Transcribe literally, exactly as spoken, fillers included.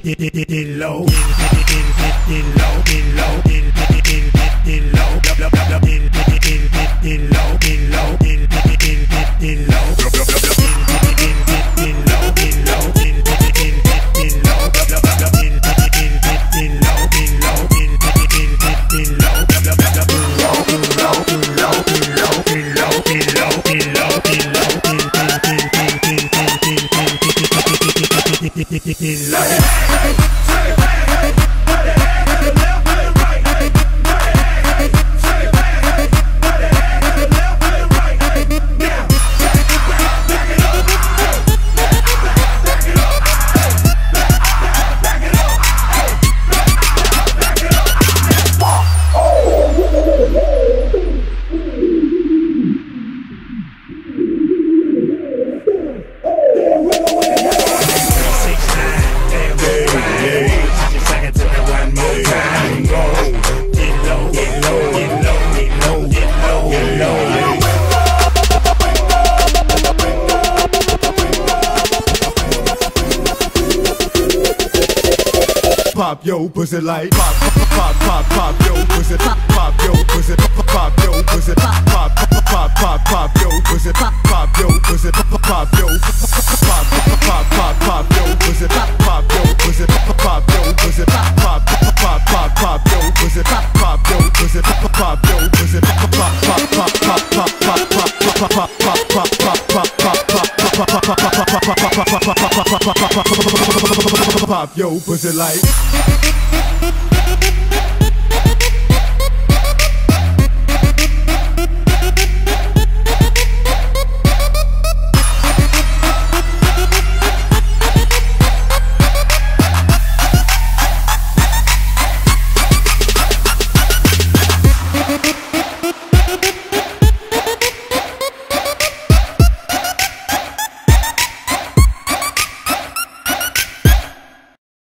Pop yo pussy like pop pop pop pop yo pussy pop pop yo pussy pop pop yo pussy pop pop pop pop pop yo pussy pop pop yo pussy pop pop yo pop pop pop pop yo pussy pop pop yo pussy pop pop yo pussy pop pop pop pop pop yo pussy pop pop yo pussy pop pop yo pussy pop pop pop pop pop pop pop pop pop pop yo pussy like